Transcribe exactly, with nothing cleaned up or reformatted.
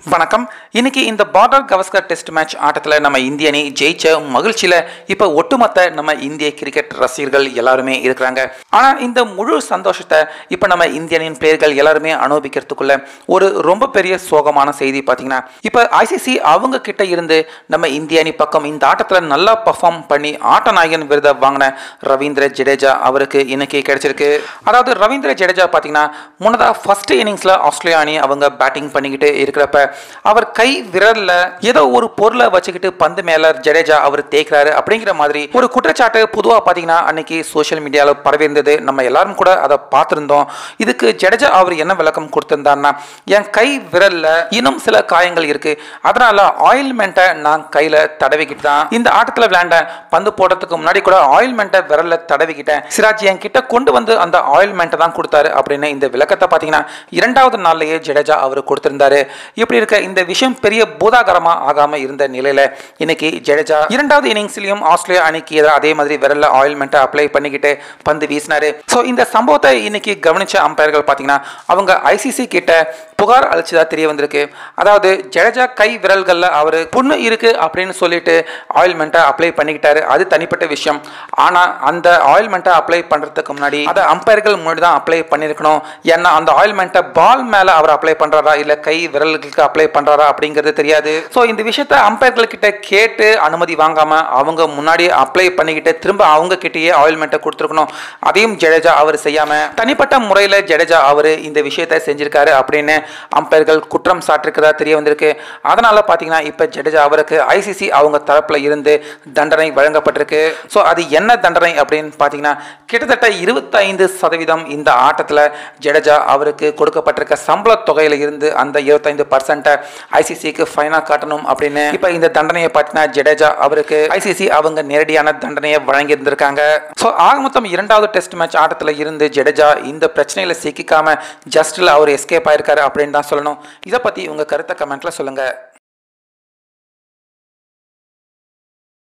வணக்கம். இன்னைக்கு இந்த பார்டர் கவஸ்கர் டெஸ்ட் மேட்ச் ஆட்டத்தில் நம்ம இந்திய அணி ஜெயிச்ச மகிழ்ச்சியில் இப்போ ஒட்டுமொத்த நம்ம இந்திய கிரிக்கெட் ரசிகர்கள் எல்லாருமே இருக்கிறாங்க. ஆனால் இந்த முழு சந்தோஷத்தை இப்போ நம்ம இந்திய அணியின் பிளேயர்கள் எல்லாருமே அனுபவிக்கிறதுக்குள்ள ஒரு ரொம்ப பெரிய சோகமான செய்தி பார்த்தீங்கன்னா, இப்போ ஐசிசி அவங்க கிட்ட இருந்து நம்ம இந்திய அணி பக்கம் இந்த ஆட்டத்தில் நல்லா பர்ஃபார்ம் பண்ணி ஆட்ட நாயகன் விருதை வாங்கின ரவீந்திர ஜடேஜா அவருக்கு இன்னைக்கு கிடைச்சிருக்கு. அதாவது ரவீந்திர ஜடேஜா பார்த்தீங்கன்னா, முன்னதாக ஃபர்ஸ்ட் இன்னிங்ஸில் ஆஸ்திரேலியா அணி அவங்க பேட்டிங் பண்ணிக்கிட்டு இருக்கிறப்ப அவர் கை விரல்ல ஏதோ ஒரு பொருளை வச்சுக்கிட்டு பந்து மேல ஜடேஜா அவர் தேய்க்கிறாரு அப்படிங்கிற மாதிரி ஒரு குற்றச்சாட்டு பொதுவா பாத்தீங்கன்னா அன்னைக்கு சோசியல் மீடியால பரவி இருந்தது. நம்ம எல்லாரும் கூட அதை பார்த்திருந்தோம். இதுக்கு ஜடேஜா அவர் என்ன விளக்கம் கொடுத்திருந்தாருன்னா, என் கை விரல்ல இன்னும் சில காயங்கள் இருக்கு, அதனால ஆயில்மெண்ட்டை நான் கையில தடவிக்கிட்டு தான் இந்த ஆட்டத்தில் விளையாண்ட. பந்து போடுறதுக்கு முன்னாடி கூட ஆயில்மெண்ட்டை விரல்ல தடவிக்கிட்டேன். சிராஜ் என் கிட்ட கொண்டு வந்து அந்த ஆயில்மெண்ட்டை தான் கொடுத்தாரு அப்படின்னு இந்த விளக்கத்தை பாத்தீங்கன்னா இரண்டாவது நாள்லயே ஜடேஜா அவர் கொடுத்திருந்தாரு. இப்படி இருக்க இந்த விஷயம் பெரிய பூதாகரமா ஆகாம இருந்த நிலையில இன்னைக்கு ஜடேஜா இரண்டாவது இன்னிங்ஸ்லயும் ஆஸ்திரேலியா அணிக்கு எதிராக அதே மாதிரி விரல்ல ஆயில்மெண்ட் அப்ளை பண்ணிக்கிட்டு பந்து வீசினாரு. சோ இந்த சம்பவத்தை இன்னைக்கு கவனிச்ச அம்பையர்கள் பாத்தீங்கன்னா அவங்க ஐசிசி கிட்ட புகார் அளிச்சதா தெரிய வந்திருக்கு. அதாவது ஜடேஜா கை விரல்கள்ல அவரு புண்ணு இருக்கு அப்படின்னு சொல்லிட்டு ஆயில்மெண்ட்டை அப்ளை பண்ணிக்கிட்டாரு. அது தனிப்பட்ட விஷயம். ஆனா அந்த ஆயில்மெண்ட்டை அப்ளை பண்றதுக்கு முன்னாடி அதை அம்பையர்கள் முன்னாடி தான் அப்ளை பண்ணிருக்கணும். ஏன்னா அந்த ஆயில்மெண்ட்டை பால் மேல அவர் அப்ளை பண்றாரா இல்ல கை விரல்களுக்கு அப்ளை பண்றாரா அப்படிங்கிறது தெரியாது. சோ இந்த விஷயத்தை அம்பையர்கள் கிட்ட கேட்டு அனுமதி வாங்காம அவங்க முன்னாடி அப்ளை பண்ணிக்கிட்டு திரும்ப அவங்க கிட்டயே ஆயில்மெண்ட்டை கொடுத்துருக்கணும். அதையும் ஜடேஜா அவர் செய்யாம தனிப்பட்ட முறையில் ஜடேஜா அவர் இந்த விஷயத்தை செஞ்சிருக்காரு அப்படின்னு அம்பையர்கள் குற்றம் சாட்டிருக்கிறதா தெரிய வந்திருக்கு. அதனால பாத்தீங்கன்னா இப்ப ஜடேஜா அவருக்கு ஐசிசி அவங்க தரப்புல இருந்து தண்டனை வழங்கப்பட்டிருக்கு. சோ அது என்ன தண்டனை அப்படின்னு பாத்தீங்கன்னா, கிட்டத்தட்ட இருபத்தி ஐந்து சதவீதம் இந்த ஆட்டத்துல ஜடேஜா அவருக்கு கொடுக்கப்பட்டிருக்க சம்பள தொகையில இருந்து அந்த இருபத்தி ஐந்து பர்சன்ட் ஐசிசிக்கு ஃபைனா காட்டணும் அப்படின்னு இப்ப இந்த தண்டனையை பார்த்தீங்கன்னா ஜடேஜா அவருக்கு ஐசிசி அவங்க நேரடியான தண்டனையை வழங்கி இருந்திருக்காங்க. சோ ஆக மொத்தம் இரண்டாவது டெஸ்ட் மேட்ச் ஆட்டத்துல இருந்து ஜடேஜா இந்த பிரச்சனையில சிக்கிக்காம ஜஸ்ட்ல அவர் எஸ்கேப் ஆயிருக்காரு அப்படின்னு தான் சொல்லணும். இதை பத்தி உங்க கருத்தை கமெண்ட்ல சொல்லுங்க.